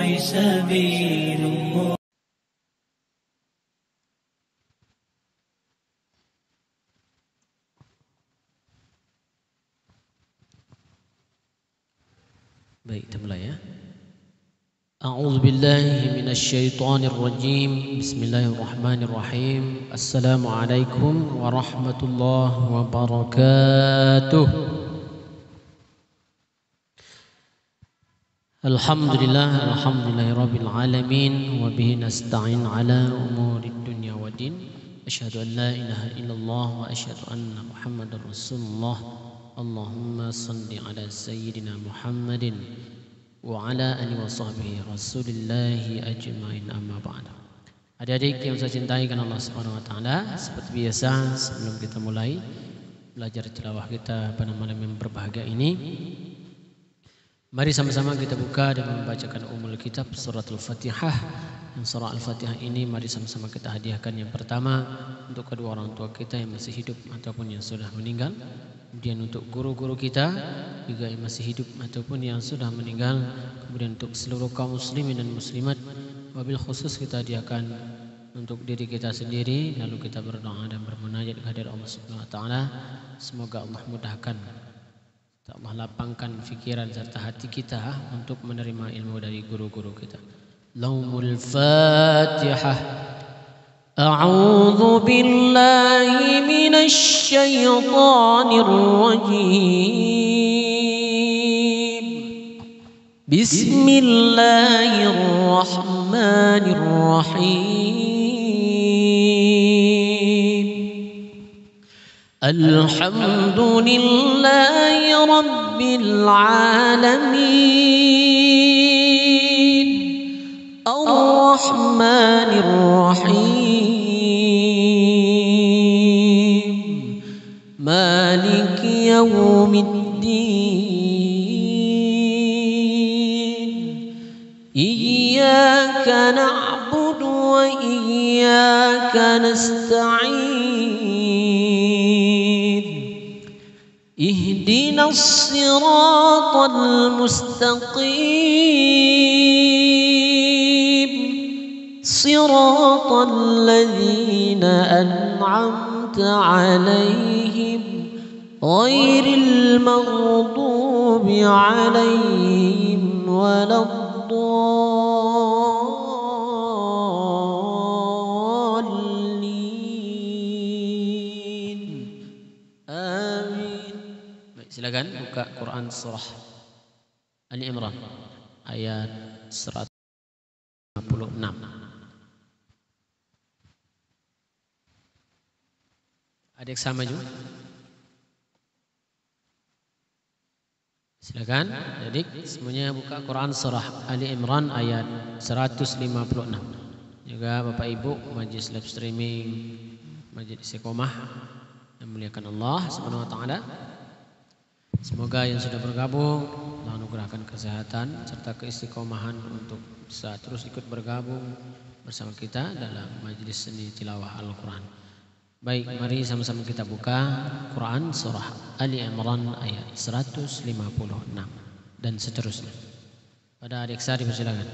سبيل Baik, kita mulai ya. A'udzu billahi minasyaitonir rajim. Bismillahirrahmanirrahim. Assalamualaikum warahmatullahi wabarakatuh. Alhamdulillahirabbil alamin wa bihi nasta'in ala umurid dunya waddin. Asyhadu an la ilaha illallah wa asyhadu anna Muhammadar Rasulullah. Allahumma salli ala sayyidina Muhammadin wa ala alihi wa sahbihi rasulillahi ajma'in, amma ba'd. Adik-adik yang saya cintai karena Allah Subhanahu wa taala, seperti biasa sebelum kita mulai belajar tilawah kita pada malam yang berbahagia ini, mari sama-sama kita buka dengan membacakan umul kitab suratul Fatihah. Yang surah Al-Fatihah ini mari sama-sama kita hadiahkan yang pertama untuk kedua orang tua kita yang masih hidup ataupun yang sudah meninggal. Kemudian untuk guru-guru kita juga yang masih hidup ataupun yang sudah meninggal. Kemudian untuk seluruh kaum muslimin dan muslimat. Wabil khusus kita hadiahkan untuk diri kita sendiri. Lalu kita berdoa dan bermunajat kehadirat Allah Subhanahu wa taala. Semoga Allah mudahkan, Allah lapangkan fikiran serta hati kita untuk menerima ilmu dari guru-guru kita. Laumul Fatihah. A'udzu billahi minasy syaithanir rajim. Bismillahirrahmanirrahim. Alhamdulillahi rabbil alamin. Ar-Rahmanir Rahim. Maliki yaumiddin. Iyyaka na'budu wa iyyaka nasta'in. Ihdinas siratal mustaqim. Siratal ladzina an'amta 'alaihim ghairil maghdubi 'alaihim waladdallin. Amin. Baik, silakan buka Quran surah Ali Imran ayat 156. Adik sama juga. Silakan adik semuanya buka Quran surah Ali Imran ayat 156. Juga Bapak Ibu majlis live streaming Majlis Istiqomah yang muliakan Allah Subhanahu wa taala. Semoga yang sudah bergabung Allah anugerahkan kesehatan serta keistiqomahan untuk bisa terus ikut bergabung bersama kita dalam majlis seni tilawah Al-Quran. Baik, mari sama-sama kita buka Quran surah Ali Imran ayat 156 dan seterusnya. Pada adik Sari persilakan.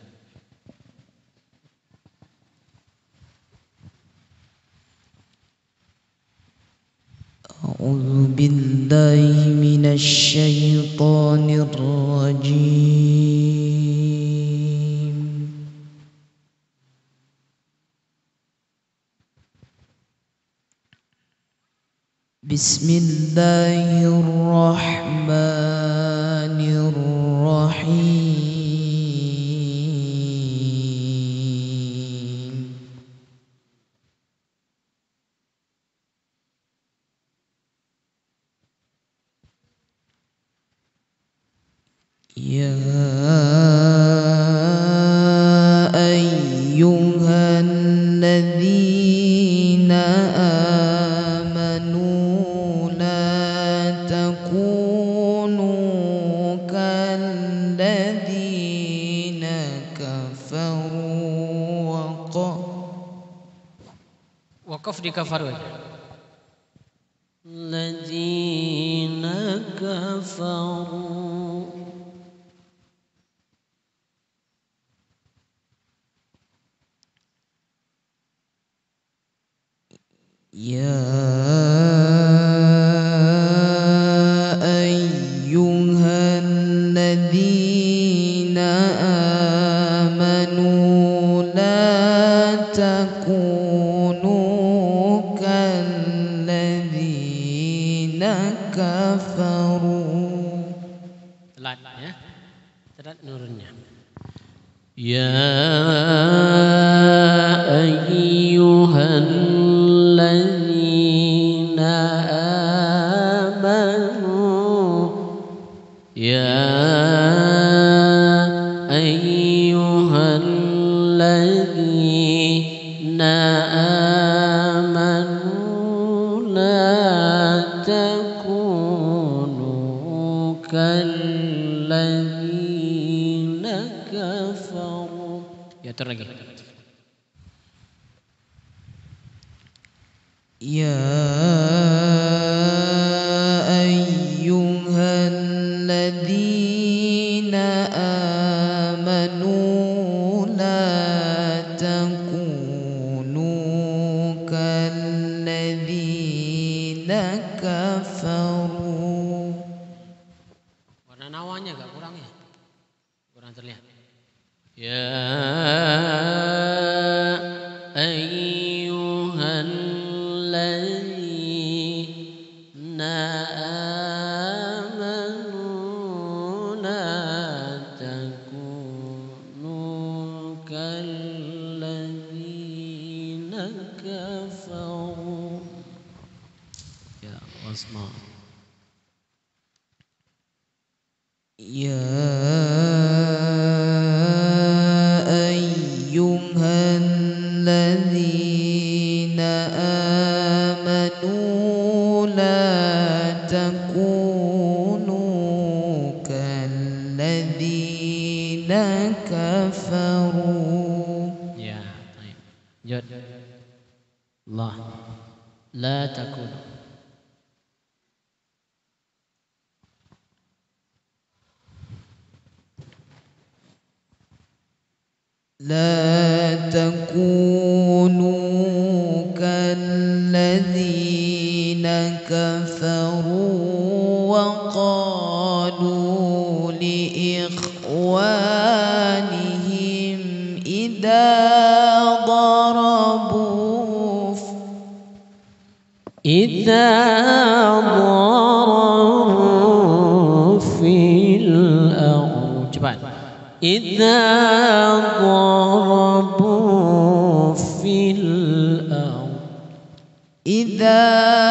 A'udzu billahi minasy syaithanir rajim. Bismillahirrahmanirrahim. Ya ayyuhan ladzina amanu la takunu kalladzina kafaru Waqaf di kafaru aja. Ladzina kafaru. يا أيها الذين آمنوا لا تكونوا كالذين كفروا. Telat ya. Telat nurunnya. Ya ayyuhalladzina amanu. Ya ayyuhalladzina amanu la takunu kalladzina kafaru. Ya terus lagi. يا أيها الذين آمنوا لا تكونوا كالذين كفروا. Warna nawanya agak kurang ya? Kurang terlihat. Ya ayyuhalladzina amanu la takunu kalladzina kafaru. Ya wasma. يا أيها الذين آمنوا لا تكونوا كالذين كفروا. Ya, baik. Jod. Allah. La takunu. لا تكونوا كالذين كفروا وقالوا لإخوانهم إذا ضربوا في الأرض. Cepat. إذا ضربوا في الأرض. إذا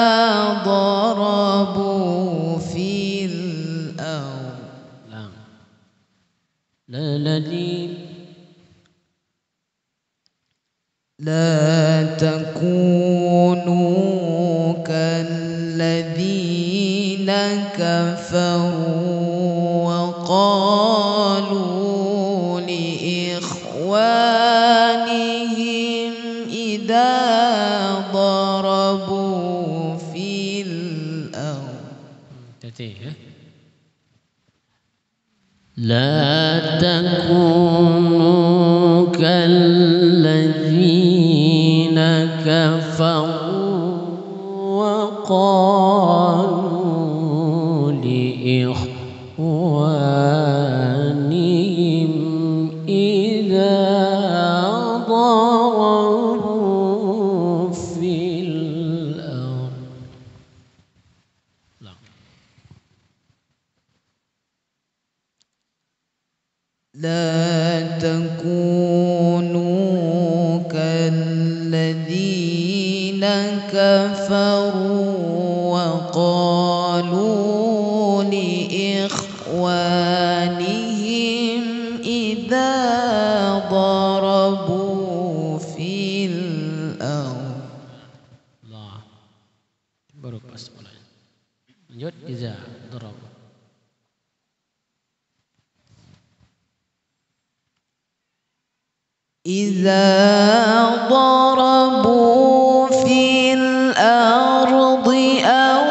ضربوا في الأرض. لا تكونوا كالذين كفروا وقالوا لإخوانهم إذا ضربوا في الأرض. لا تكونوا كالذين كفروا وقالوا لإخوانهم إذا ضربوا في الأرض. لا تكونوا كالذين كفروا وقالوا لإخوانهم إذا ضربوا في الأرض. Allah. Baru pas mulai. Lanjut iza darab. إذا ضربوا في الأرض أو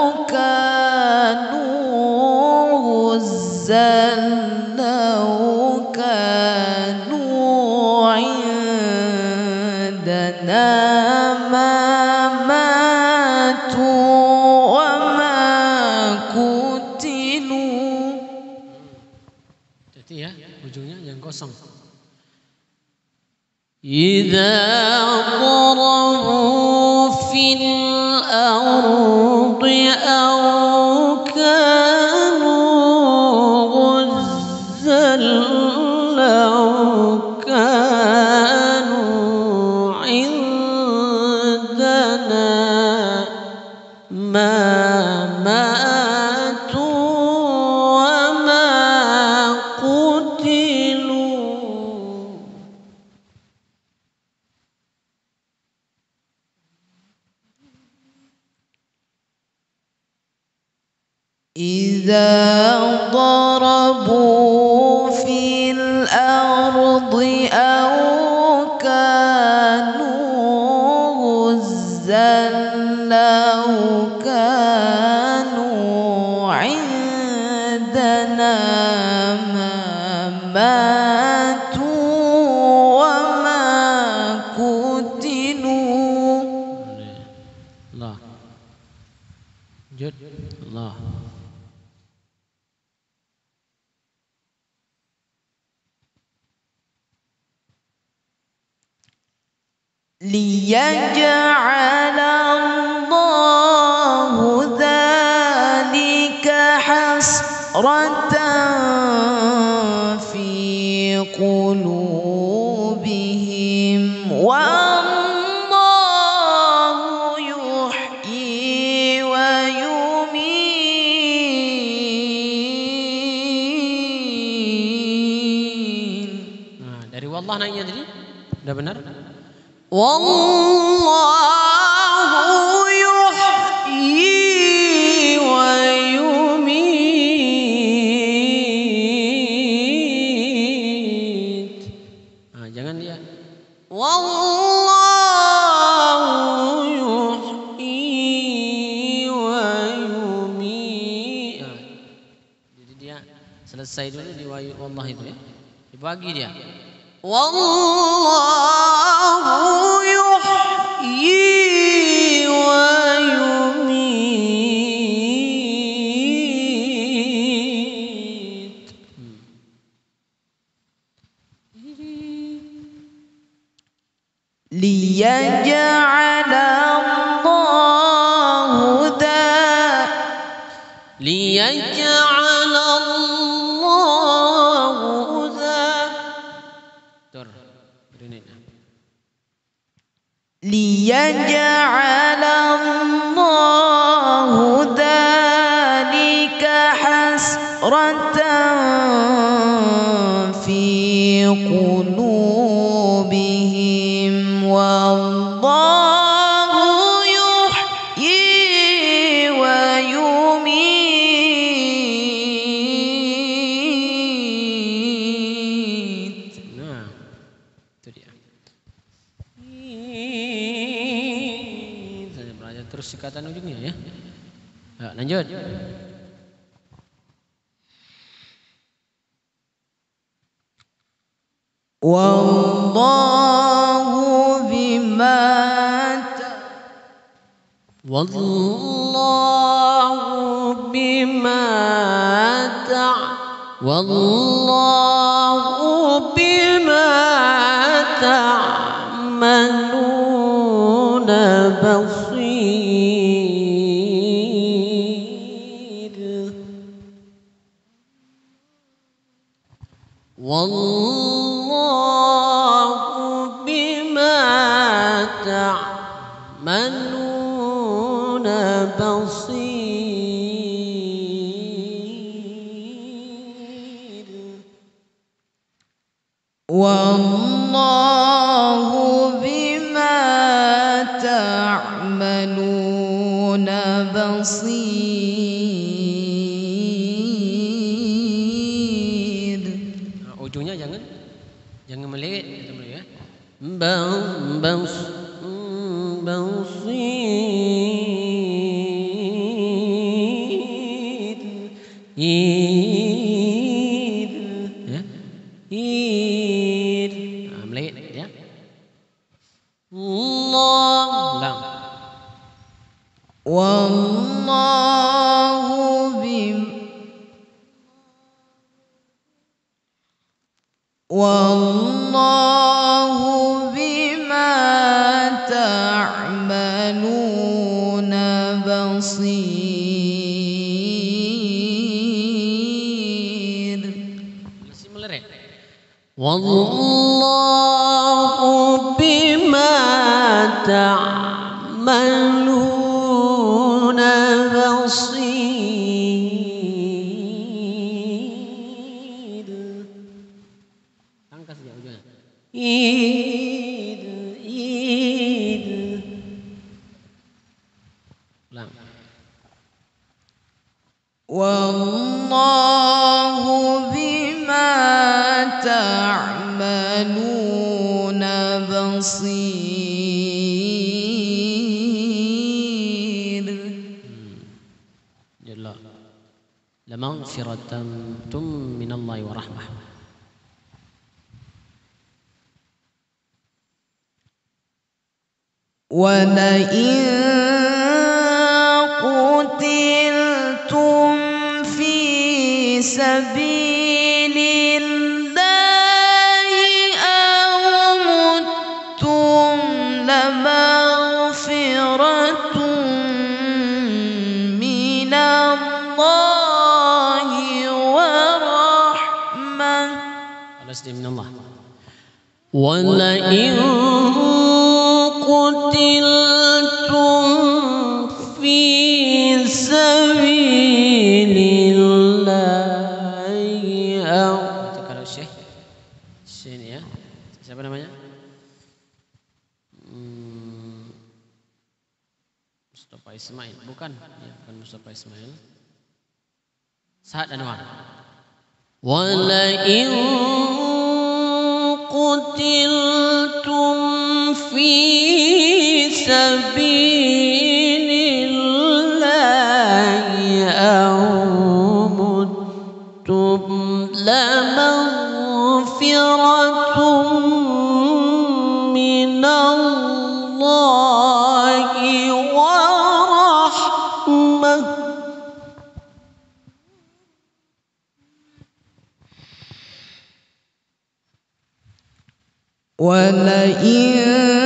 كانوا غزا أو كانوا عندنا ما Hati-hati ya, ujungnya jangan kosong. Idza darabu fil ardi aw kanu ghuzzan law kanu indana ma matu wa ma qutilu. إذا ضربوا في الأرض أو كانوا غزا لو كانوا عندنا ما ماتوا وما قتلوا. الله جد الله. ليجعل الله ذلك حسرة في قلوبهم والله يحيي ويميت. Nah, dari wallah naiknya tadi udah benar? والله يحيي ويميت. Nah, jangan dia. والله يحيي Wayumi. Nah, jadi dia selesai dulu di wallah itu ya. Dibagi dia. والله يحيي ويميت. ليجعل الله Liyaj'al Allahu tur. ليجعل الله ذلك حسرة في قلوبهم والله يحيي ويميت. Nah, itu dia. Saya belajar terus sikatan ujungnya ya. Ya, lanjut. والله بما تعملون بصير. والله بما تعملون بصير. والله بما تعملون بصير. Ujungnya jangan melihat gitu ya. Melihat ya. Allah. والله والله بما تعملون بصير. Masih melirik. Wallahu bima ta'maluna basir. Angkat saja ujungnya. Id. Ulang. Wallahu bima ta'maluna basir. Jalla. Lamaghfiratan minallahi wa rahmah. Wa la in qutiltum fi sabilillahi aw muttum lamaghfiratun minallahi wa rahmah. Alasdi minallah. Wa la in qutiltum fi sabilillahi. Itu kalau Syekh sini ya. Siapa namanya? Mustafa Ismail, bukan? Ya, bukan Mustafa Ismail. Sa'ad Anwar. Wa la in qutiltum fi sabilillahi aw muttum lamaghfiratun minallahi wa rahmah. Wa la in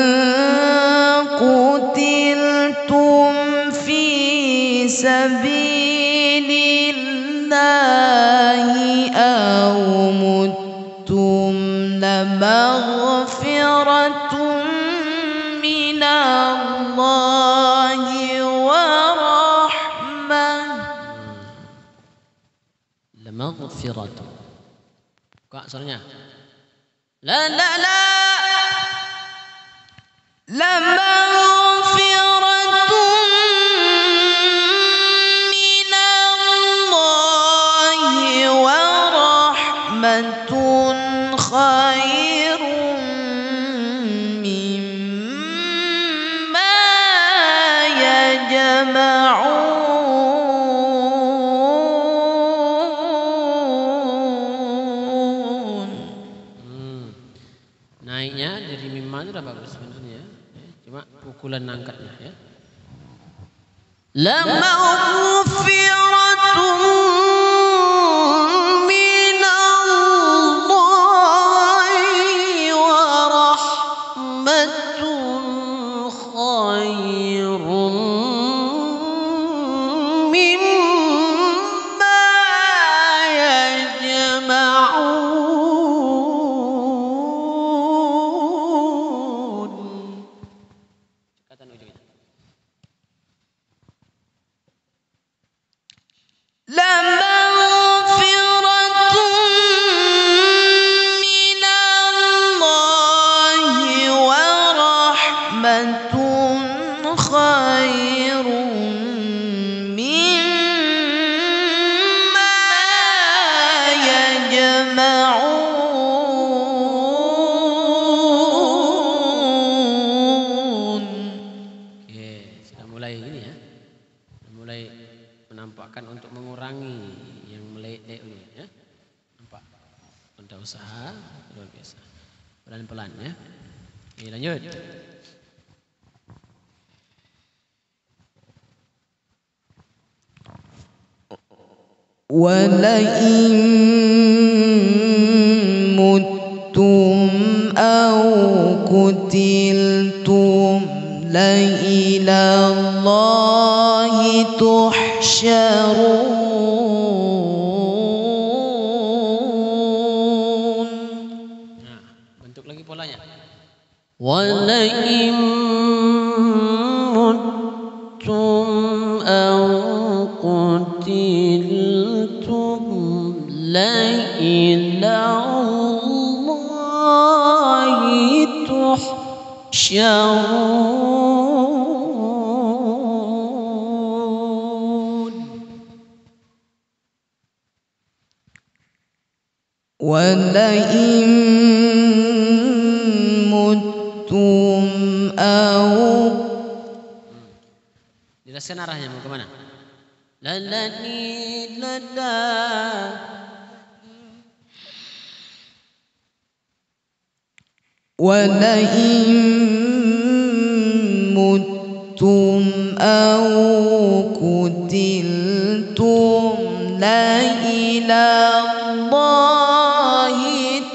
qutiltum fi sabilillahi aw muttum lamaghfiratun minallahi wa rahmah. Lamaghfiratun. Kak suaranya. La la la lamaghfiratun minallahi wa rahmatun khairun mimma yajma'un. Naiknya dari mimma itu udah bagus sebenarnya ya. Cuma pukulan angkatnya ya. Lamaghfiratun minallahi wa rahmatun khairun mimma yajma'un. Cekatan ujungnya. Lamaghfiratun minallahi wa rahmatun khairun mimma yajma'un. Oke, sudah mulai ini ya. Sudah mulai menampakkan untuk mengurangi yang meleleh ini ya. Nampak? Untuk usaha luar biasa. Pelan-pelan ya. Oke, lanjut. ولئن مت قتلتم لإلى الله تحشرون. Nah, bentuk lagi polanya. ولئن متم أو قتلتم لإلى الله تحشرون. ولئن متم أو Jelaskan arahnya mau kemana? Lalani lala. ولئن متم أو قتلتم لإلى الله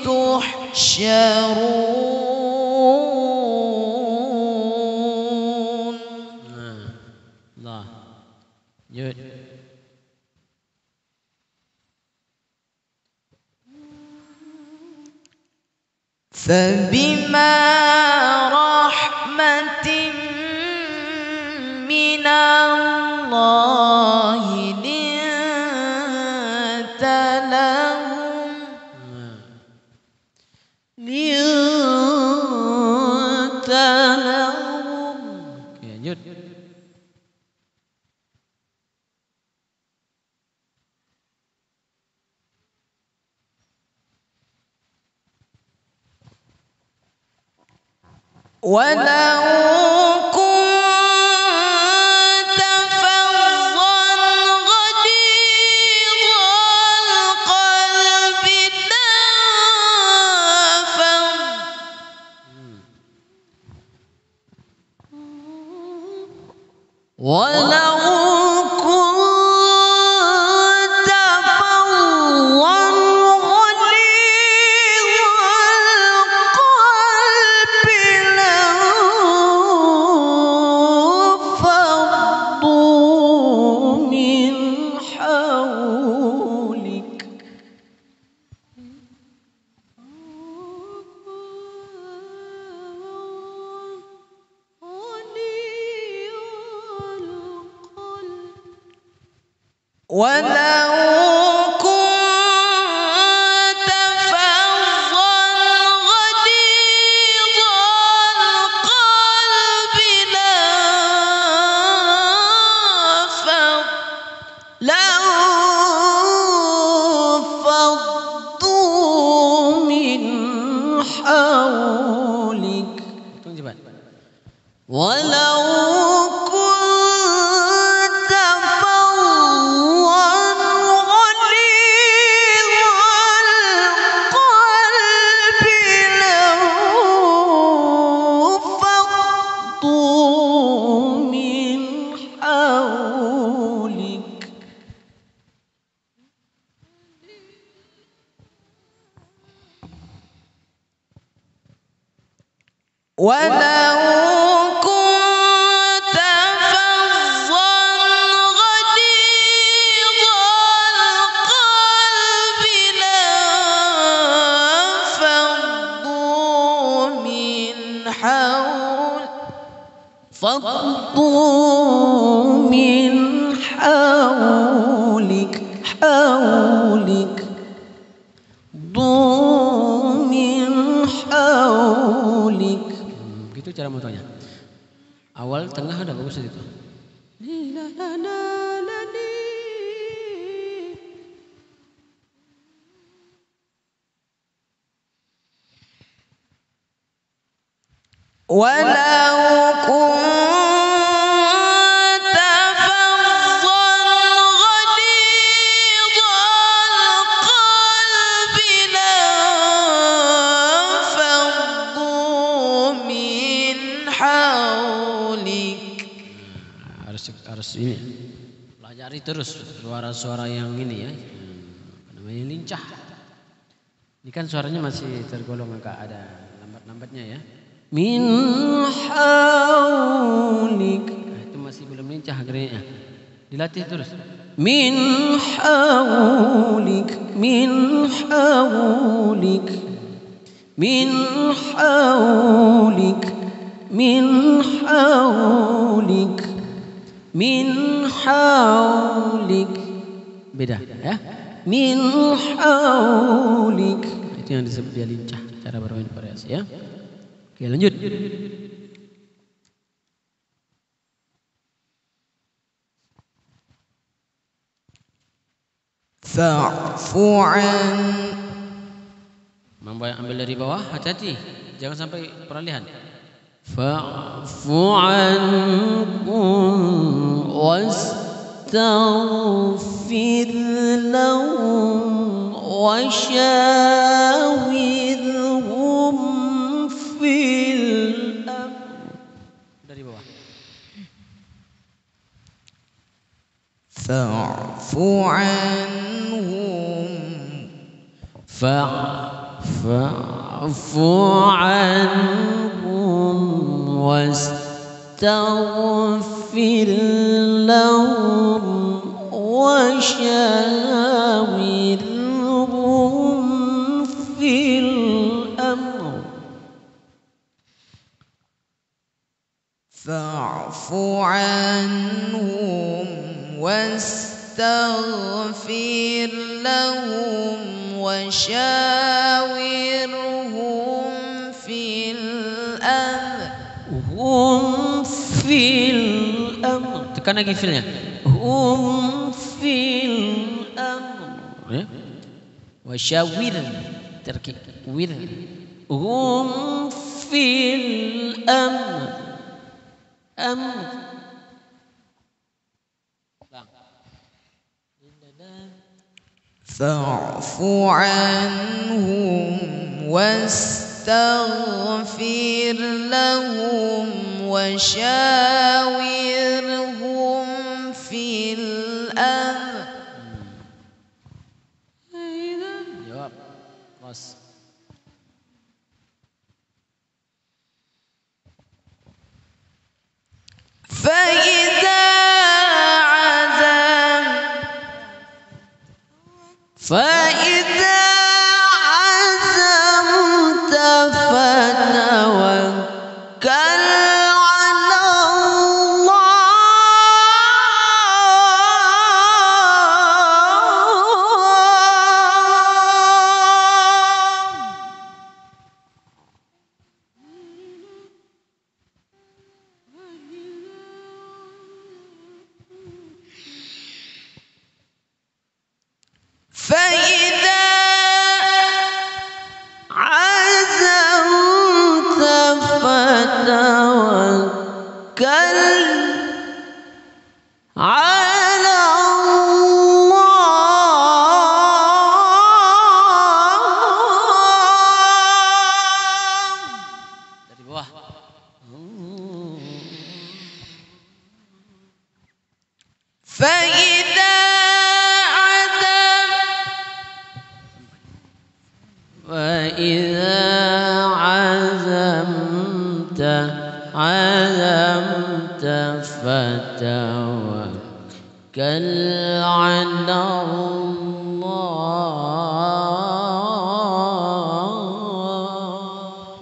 تحشرون. Allah. Yud. فبما رحمة من الله لنت لهم Oke, lanjut. ولو كنت فظا غليظ القلب ولو كنت فظا غليظ القلب لانفضوا من حولك ولو كنت فظا غليظ القلب لانفضوا من حولك. Hitung cepat. ولو كنت فظا غليظ القلب لانفضوا من حولك ولو كنت فظا غليظ القلب لانفضوا من حولك ضوا من حولك. Gitu cara motonya. Awal, tengah udah bagus itu. ولو كنت فظا غليظ القلب لانفضوا من حولك. Harus ini. Pelajari terus suara-suara yang ini ya. Namanya lincah. Ini kan suaranya masih tergolong agak ada lambat-lambatnya ya. min haulik. Itu masih belum lincah geraknya. Dilatih terus. Min haulik, min haulik, min haulik, min haulik, min haulik. Beda ya. Min haulik. Itu yang disebut dia lincah, cara bermain variasi ya. Oke, lanjut. Fa'fu an. Mampu ambil dari bawah, hati-hati, jangan sampai peralihan. Fa'fu anhum wastaghfir lahum washawirhum fil amr. Dari bawah. Fa'fu anhum. Fa'fu anhum wastaghfir lahum washawirhum fil amr. Fa'fu anhum wastaghfir lahum وشاورهم في الأمر. Hum fil amr. Tekan lagi filnya. Hum fil amr. Ya. Wasyawir. Terkik. Wir. Hum fil amr. Amr. فاعف عنهم واستغفر لهم وشاورهم في الأمر. Jawab. Ras. فإذا عزمت فتوكل على فإذا عزمت فتوكل على الله. Dari bawah. فإذا وإذا عزمت فتوكل على الله.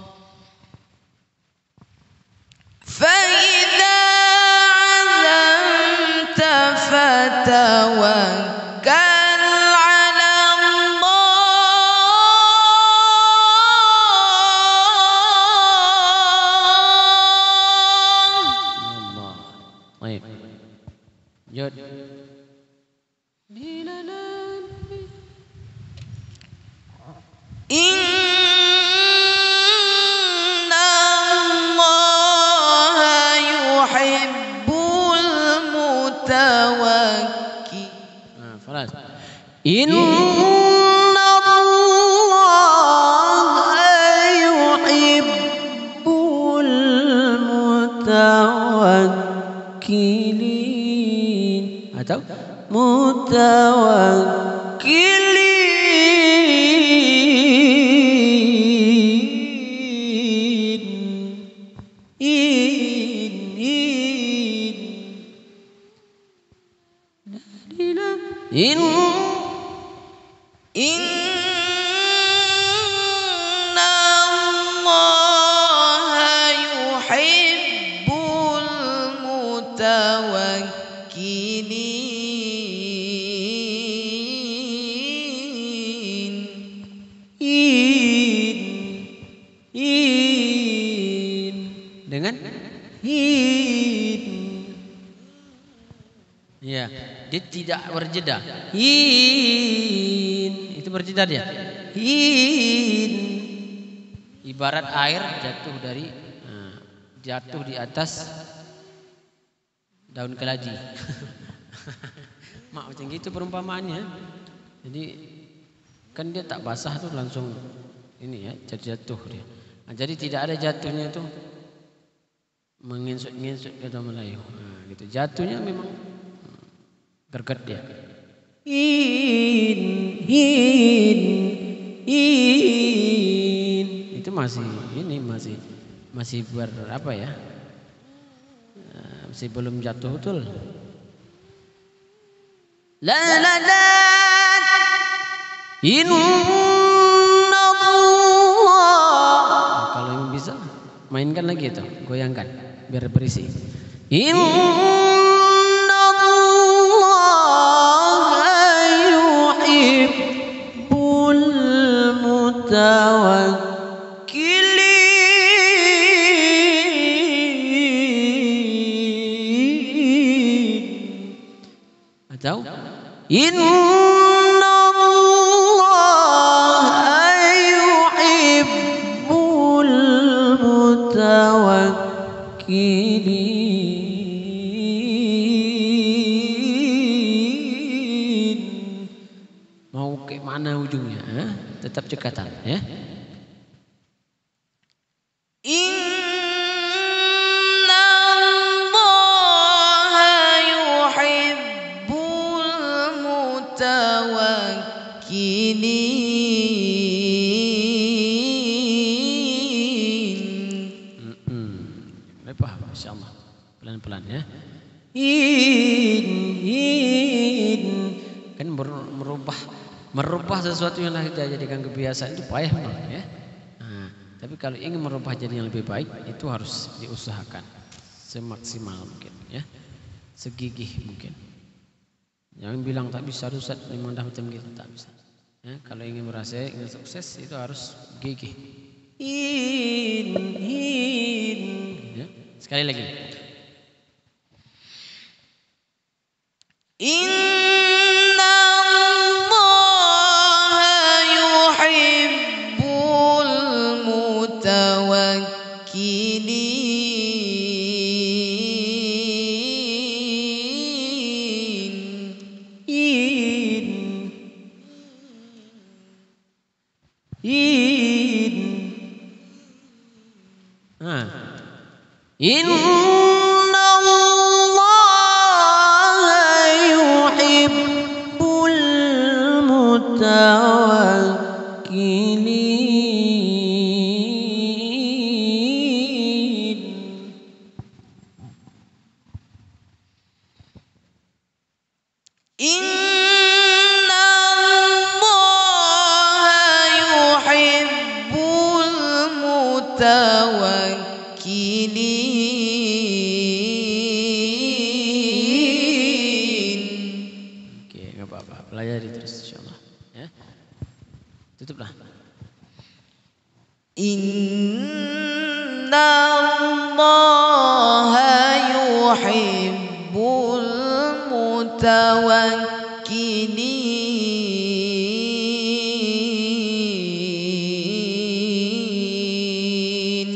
فإذا عزمت فتوكل على Allah. Baik. Lanjut. إن الله يحب المتوكل. Faras. Inna yuhibbul mutawakkilin. Atau mutawakkilin. Hin. Ya, dia tidak berjeda. Hin. Itu berjeda dia. Hin. Ibarat air jatuh di atas daun kelaji. Mak macam gitu perumpamaannya. Jadi kan dia tak basah tuh langsung ini ya jatuh dia. Nah, jadi tidak ada jatuhnya itu menginsut-nginsut kata Melayu. Nah, gitu. Jatuhnya memang gerget dia. In. Itu masih berapa ya? Masih belum jatuh betul. La la la. Inna Allah. Kalau yang bisa mainkan lagi itu, goyangkan biar berisi. Inna Allah yuhibbul mutawakkilin. Atau Inna Allah yuhibbul mutawakkilin. Mau ke mana ujungnya? Tetap cekatan ya. Insyaallah pelan-pelan ya. Kan merubah sesuatu yang kita jadikan kebiasaan itu payah memang ya. Nah, tapi kalau ingin merubah jadi yang lebih baik itu harus diusahakan semaksimal mungkin ya, segigih mungkin. Jangan bilang tak bisa Ustaz, memang dah macam gitu, tak bisa. Ya, kalau ingin sukses itu harus gigih. Ya. Sekali lagi. Inna Allah yuhibbul mutawakkilin. Inna Allah yuhibbul mutawakkilin. Inna Allah yuhibbul mutawakkilin. Oke, enggak apa-apa. Pelajari terus insyaallah ya. Tutuplah. Inna Allah yuhibbul mutawakkilin.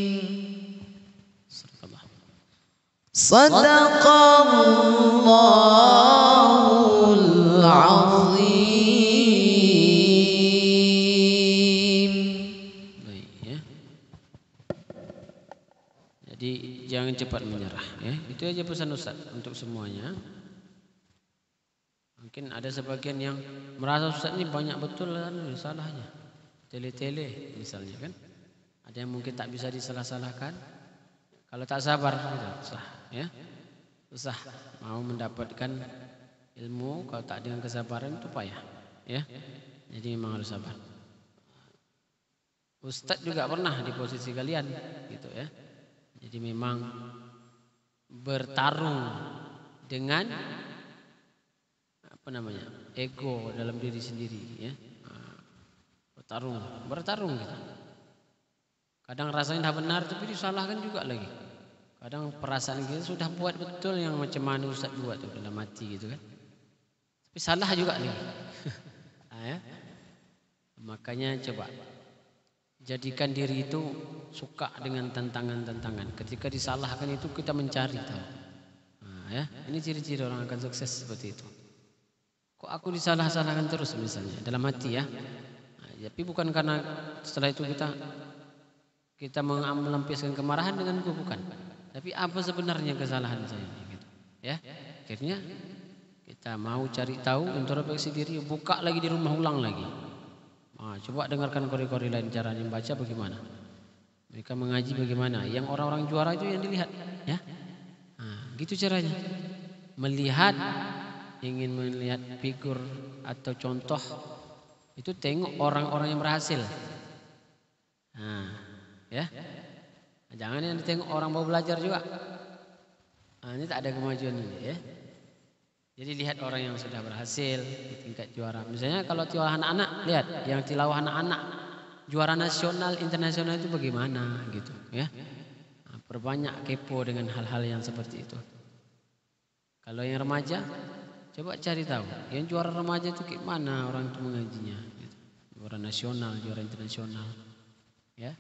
Sadaqallahul azim. Baik ya. Jadi jangan cepat menyerah ya. Itu aja pesan Ustaz untuk semuanya. Mungkin ada sebagian yang merasa Ustaz ini banyak betul salahnya. Tele-tele misalnya kan. Ada yang mungkin tak bisa disalah-salahkan. Kalau tak sabar gitu, susah ya. Susah mau mendapatkan ilmu kalau tak dengan kesabaran itu payah ya. Jadi memang harus sabar. Ustaz juga pernah di posisi kalian gitu ya. Jadi memang bertarung dengan ego dalam diri sendiri ya. Bertarung gitu. Kadang rasanya dah benar tapi disalahkan juga lagi. Kadang perasaan kita sudah buat betul yang macam mana Ustaz buat tuh dalam hati gitu kan. Tapi salah juga nih. Ya. Makanya coba jadikan diri itu suka dengan tantangan-tantangan. Ketika disalahkan itu kita mencari tahu. Ya, ini ciri-ciri orang akan sukses seperti itu. Kok aku disalah-salahkan terus misalnya dalam hati ya. Tapi bukan karena setelah itu kita melampiaskan kemarahan denganku, bukan. Tapi apa sebenarnya kesalahan saya gitu. Ya. Akhirnya kita mau cari tahu, introspeksi diri, buka lagi di rumah, ulang lagi. Coba dengarkan kori-kori lain cara membaca bagaimana. Mereka mengaji bagaimana. Yang orang-orang juara itu yang dilihat, ya. Gitu caranya. Melihat, ingin melihat figur atau contoh itu tengok orang-orang yang berhasil. Ya. Jangan yang ditengok orang mau belajar juga. Ini tak ada kemajuan ini, ya. Jadi lihat orang yang sudah berhasil di tingkat juara. Misalnya kalau tilawah anak-anak, lihat yang tilawah anak-anak juara nasional, internasional itu bagaimana gitu, ya. Perbanyak kepo dengan hal-hal yang seperti itu. Kalau yang remaja, coba cari tahu yang juara remaja itu gimana orang itu mengajinya, gitu. Juara nasional, juara internasional, ya.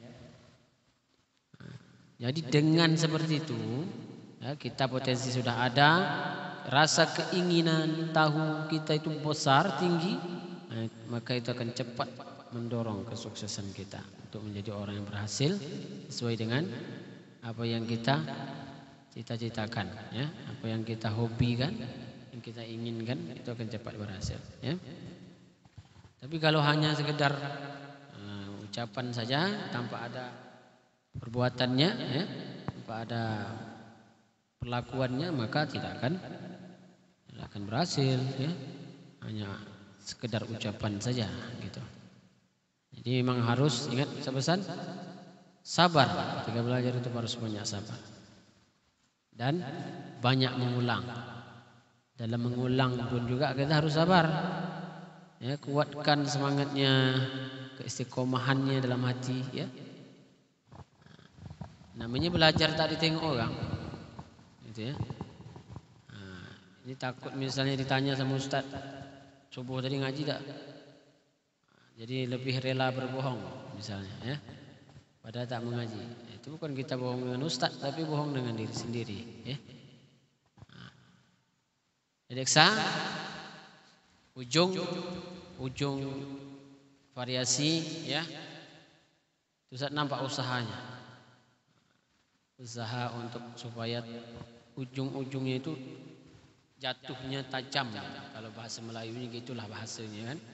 Jadi dengan seperti itu, ya, kita potensi sudah ada, rasa keinginan tahu kita itu besar, tinggi, maka itu akan cepat mendorong kesuksesan kita untuk menjadi orang yang berhasil sesuai dengan apa yang kita cita-citakan, ya, apa yang kita hobikan, yang kita inginkan, itu akan cepat berhasil, ya. Tapi kalau hanya sekedar ucapan saja tanpa ada perbuatannya, ya, tanpa ada perlakuannya, maka tidak akan berhasil, ya. Hanya sekedar ucapan saja gitu. Jadi memang harus ingat pesan sabar. Ketika belajar itu harus banyak sabar dan banyak mengulang. Dalam mengulang pun juga kita harus sabar, ya. Kuatkan semangatnya, keistiqomahannya dalam hati, ya. Namanya belajar tak ditengok orang, gitu, ya. Ini takut misalnya ditanya sama Ustaz, subuh tadi ngaji tak? Jadi lebih rela berbohong misalnya, ya, padahal tak mengaji. Itu bukan kita bohong dengan Ustaz, tapi bohong dengan diri sendiri, ya. Jadi ujung variasi, ya. Ustaz nampak usahanya. Usaha untuk supaya ujung-ujungnya itu jatuhnya tajam. Kalau bahasa Melayunya gitulah bahasanya, kan.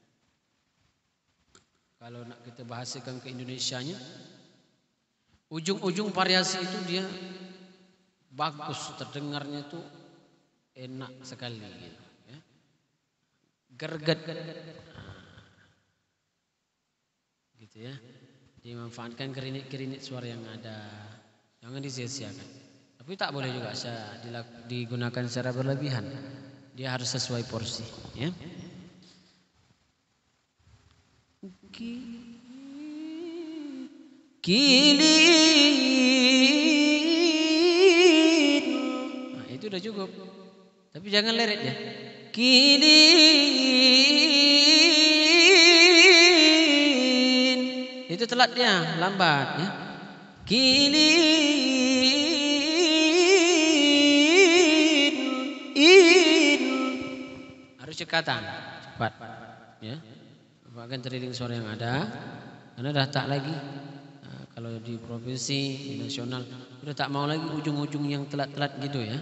Kalau nak kita bahasakan ke Indonesianya, ujung-ujung variasi itu dia bagus, terdengarnya itu enak sekali gitu, ya. Gerget, gitu, ya. Dimanfaatkan kerinit-kerinit suara yang ada, jangan disia-siakan. Tapi tak boleh juga digunakan secara berlebihan. Dia harus sesuai porsi, ya. Kilin. Itu udah cukup. Tapi jangan leret ya. Kilin. Itu telatnya, lambat, ya. Kilin. Harus cekatan, cepat, ya. Bahkan teriring suara yang ada, karena dah tak lagi. Kalau di provinsi, di nasional, udah tak mau lagi ujung-ujung yang telat-telat gitu, ya.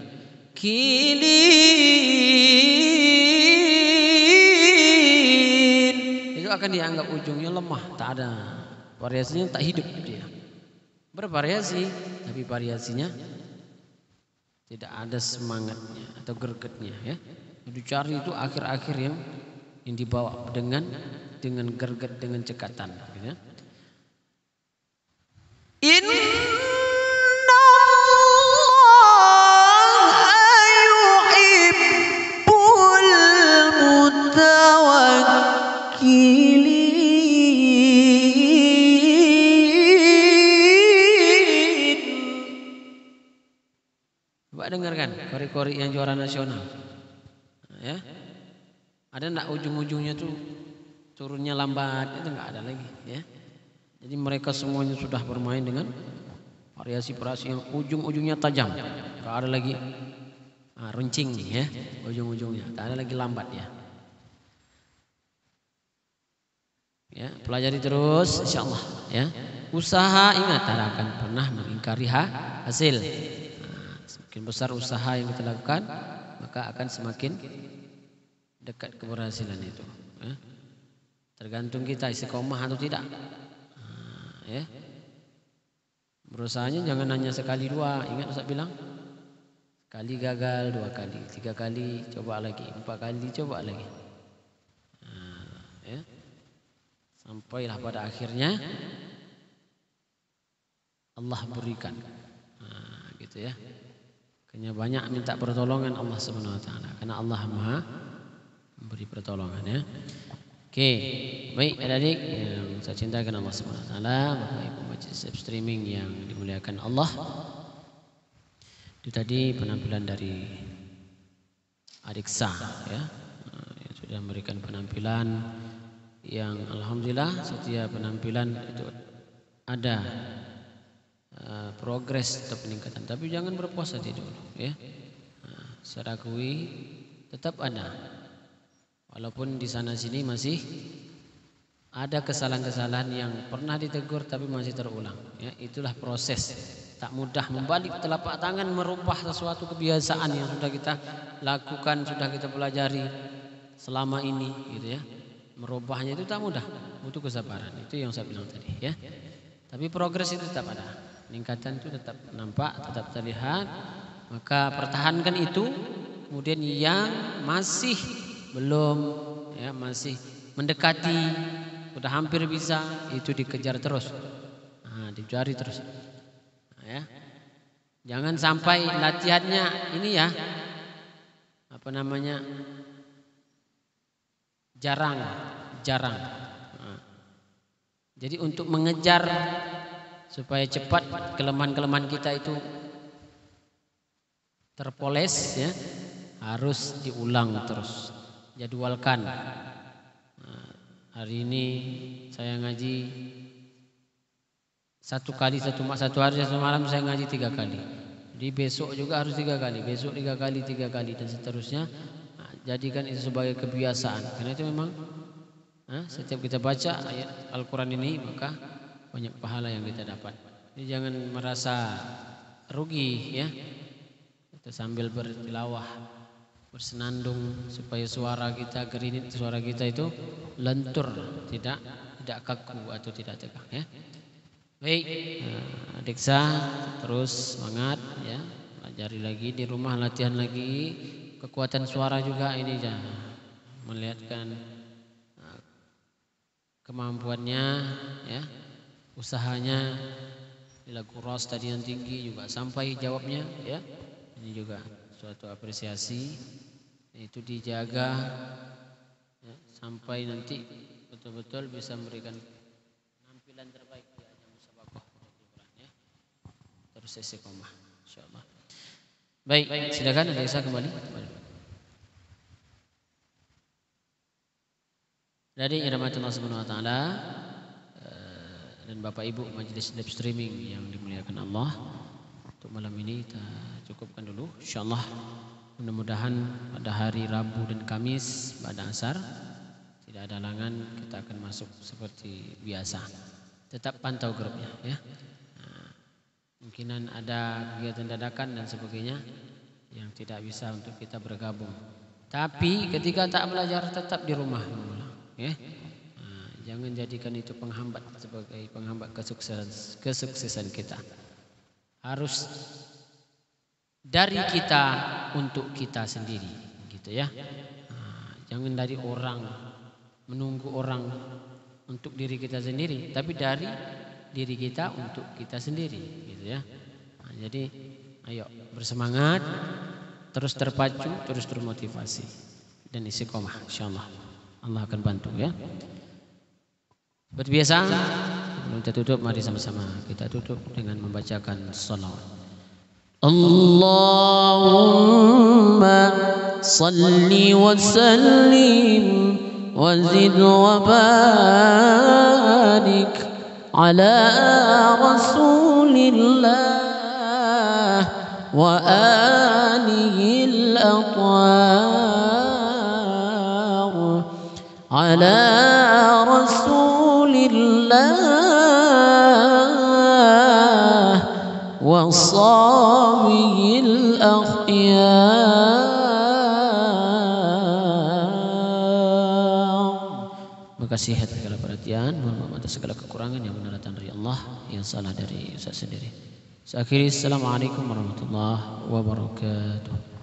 Kilin. Itu akan dianggap ujungnya lemah, tak ada variasinya, tak hidup dia. Bervariasi, tapi variasinya tidak ada semangatnya atau gregetnya, ya. Dicari itu akhir-akhir yang dibawa dengan greget, dengan cekatan, gitu, ya. Inna yuhibbul mutawakkilin. Coba dengarkan kori-kori yang juara nasional. Ya. Ada enggak ujung-ujungnya tuh turunnya lambat, itu enggak ada lagi, ya. Jadi mereka semuanya sudah bermain dengan variasi-variasi yang ujung-ujungnya tajam. Enggak ada lagi runcing, ya, ujung-ujungnya. Enggak ada lagi lambat, ya. Ya, pelajari terus insyaallah, ya. Usaha ingat tidak akan pernah mengingkari hasil. Semakin besar usaha yang kita lakukan, maka akan semakin dekat keberhasilan itu, ya. Tergantung kita istiqomah atau tidak. Ya. Berusahanya jangan hanya sekali dua. Ingat Ustaz bilang, sekali gagal, 2 kali, 3 kali, coba lagi, 4 kali, coba lagi. Ya. Sampailah pada akhirnya Allah berikan. Gitu ya. Makanya banyak minta pertolongan Allah Subhanahu wa taala karena Allah Maha memberi pertolongan, ya. Oke, baik adik-adik yang saya cintakan Allah Subhanahu wa taala, Bapak Ibu majelis live streaming yang dimuliakan Allah. Itu tadi penampilan dari adik Sa, ya. Yang sudah memberikan penampilan yang alhamdulillah setiap penampilan itu ada progres atau peningkatan, tapi jangan berpuas hati dulu, ya. Saya akui tetap ada, walaupun di sana sini masih ada kesalahan-kesalahan yang pernah ditegur tapi masih terulang, ya. Itulah proses. Tak mudah membalik telapak tangan merubah sesuatu kebiasaan yang sudah kita lakukan, sudah kita pelajari selama ini, gitu ya. Merubahnya itu tak mudah, butuh kesabaran. Itu yang saya bilang tadi, ya. Tapi progres itu tetap ada, peningkatan itu tetap nampak, tetap terlihat. Maka pertahankan itu. Kemudian yang masih belum, ya, masih mendekati, sudah hampir bisa, itu dikejar terus, dicari terus, ya. Jangan sampai latihannya ini, ya, apa namanya, jarang. Jadi untuk mengejar supaya cepat kelemahan-kelemahan kita itu terpoles, ya, harus diulang terus. Jadwalkan. Hari ini saya ngaji 1 kali, satu hari 1 malam saya ngaji 3 kali. Jadi besok juga harus 3 kali, besok 3 kali, 3 kali dan seterusnya. Jadikan itu sebagai kebiasaan. Karena itu memang setiap kita baca ayat Al-Quran ini maka banyak pahala yang kita dapat. Jadi jangan merasa rugi, ya. Kita sambil bertilawah, bersenandung supaya suara kita gerinit, suara kita itu lentur, tidak kaku atau tidak tegang, ya. Baik, adik Sa, terus semangat, ya. Pelajari lagi di rumah, latihan lagi. Kekuatan suara juga ini melihatkan kemampuannya, ya, usahanya. Di lagu ros tadi yang tinggi juga sampai jawabnya, ya. Ini juga suatu apresiasi. Itu dijaga, ya, sampai nanti betul-betul bisa memberikan penampilan terbaik di ajang musabaqah, ya. Terus istiqomah insyaallah. Baik, silakan adik Sa kembali. Dari rahmat Allah Subhanahu wa taala dan Bapak Ibu majelis live streaming yang dimuliakan Allah, untuk malam ini kita cukupkan dulu insyaallah. Mudah-mudahan pada hari Rabu dan Kamis pada asar tidak ada halangan, kita akan masuk seperti biasa. Tetap pantau grupnya, ya. Mungkinan ada kegiatan dadakan dan sebagainya yang tidak bisa untuk kita bergabung. Tapi ketika tak belajar tetap di rumah, ya. Jangan jadikan itu penghambat sebagai penghambat kesuksesan kita. Harus dari kita untuk kita sendiri, gitu, ya. Jangan dari orang, menunggu orang untuk diri kita sendiri, tapi dari diri kita untuk kita sendiri, gitu, ya. Jadi ayo bersemangat, terus terpacu, terus termotivasi dan istiqomah insyaallah. Allah akan bantu, ya. Seperti biasa, sebelum kita tutup, mari sama-sama kita tutup dengan membacakan salawat. Allahumma salli wa sallim wa zid wa barik ala rasulillah wa alihi al-athar ala rasulillah wa sahbihi al-akhyar. Makasih atas segala perhatian, mohon maaf atas segala kekurangan, yang benar datang dari Allah, yang salah dari saya sendiri. Saya akhiri, assalamualaikum warahmatullahi wabarakatuh.